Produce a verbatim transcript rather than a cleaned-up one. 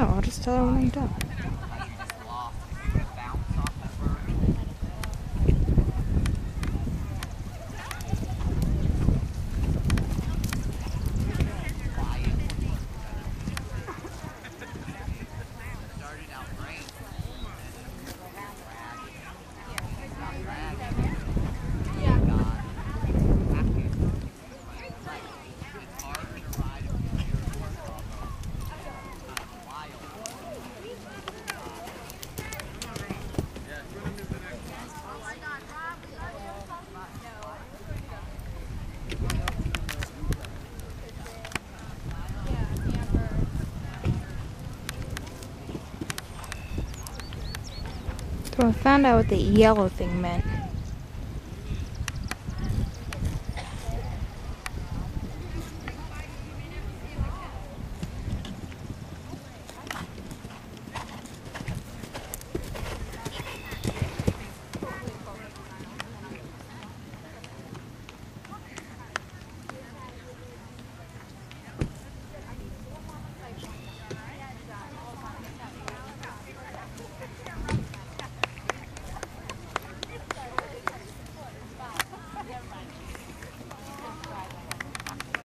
know. I'll just tell her when I'm done. So I found out what the yellow thing meant.